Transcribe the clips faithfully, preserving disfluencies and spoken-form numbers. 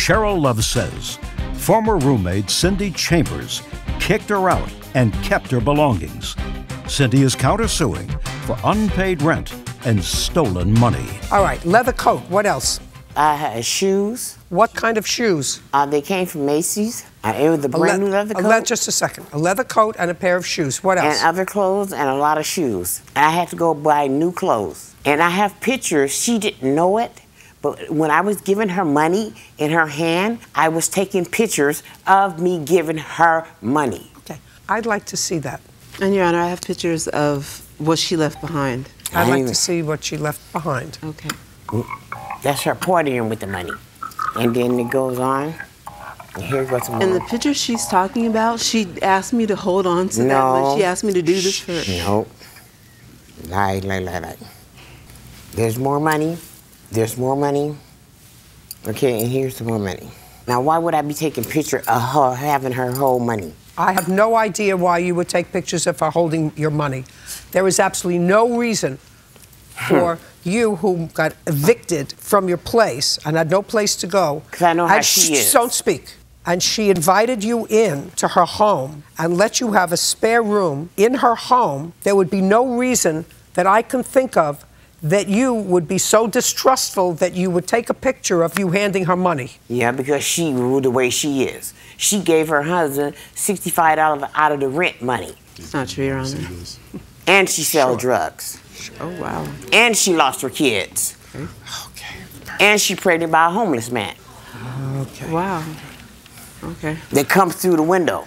Cheryl Love says former roommate Cindy Chambers kicked her out and kept her belongings. Cindy is countersuing for unpaid rent and stolen money. All right, leather coat. What else? I had shoes. What kind of shoes? Uh, they came from Macy's. Uh, it was a brand new leather coat. Le just a second. A leather coat and a pair of shoes. What else? And other clothes and a lot of shoes. And I had to go buy new clothes. And I have pictures. She didn't know it, but when I was giving her money in her hand, I was taking pictures of me giving her money. Okay. I'd like to see that. And Your Honor, I have pictures of what she left behind. I'd like to see what she left behind. Okay. That's her partying with the money. And then it goes on. And here goes some more. And the picture she's talking about, she asked me to hold on to no. that one. She asked me to do this for her. No. Lie, lie, lie, lie. There's more money. There's more money. Okay, and here's some more money. Now, why would I be taking a picture of her having her whole money? I have no idea why you would take pictures of her holding your money. There is absolutely no reason for you, who got evicted from your place and had no place to go. Because I know how she is. Don't speak. And she invited you in to her home and let you have a spare room in her home. There would be no reason that I can think of that you would be so distrustful that you would take a picture of you handing her money. Yeah, because she, the way she is. She gave her husband sixty-five dollars out of the rent money. It's not true, Your Honor. And she sells Sure. drugs. Oh, wow. And she lost her kids. Okay. Okay. And she pregnant by a homeless man. Okay. Wow. Okay. That comes through the window.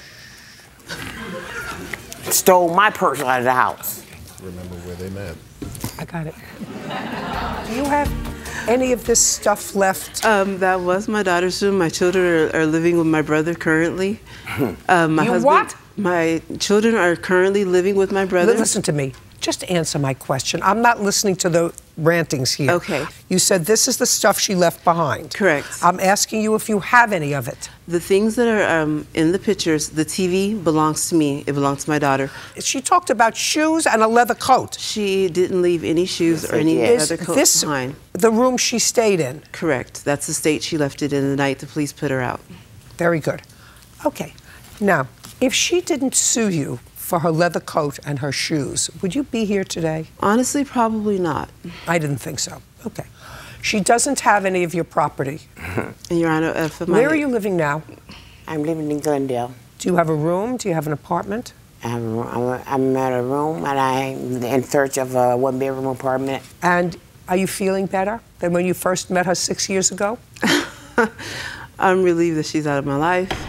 Stole my purse out of the house. Remember where they met. I got it. Do you have any of this stuff left? Um, that was my daughter's room. My children are, are living with my brother currently. Um, my You husband, what? My children are currently living with my brother. Listen to me. Just answer my question. I'm not listening to the rantings here. Okay. You said this is the stuff she left behind. Correct. I'm asking you if you have any of it. The things that are um, in the pictures, the T V belongs to me. It belongs to my daughter. She talked about shoes and a leather coat. She didn't leave any shoes or any Yes. leather coats This, behind. the room she stayed in. Correct. That's the state she left it in the night the police put her out. Very good. Okay. Now, if she didn't sue you for her leather coat and her shoes, would you be here today? Honestly, probably not. I didn't think so. Okay. She doesn't have any of your property. And Your Honor, uh, for my Where are you living now? I'm living in Glendale. Do you have a room? Do you have an apartment? I have a room- I'm, I'm at a room and I'm in search of a one-bedroom apartment. And are you feeling better than when you first met her six years ago? I'm relieved that she's out of my life.